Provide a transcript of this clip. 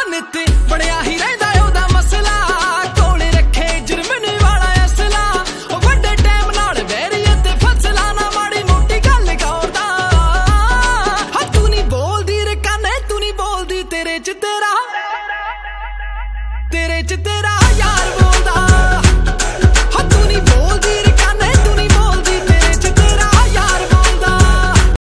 नित बड़िया ही रहिंदा ओहदा मसला कोले रखे जुर्मने वाला असला वड्डे टाइम नाल वैरी ते फसला ना माड़ी मोटी गल करदा तू नहीं बोलदी रे काने तू नहीं बोलदी तेरे च तेरा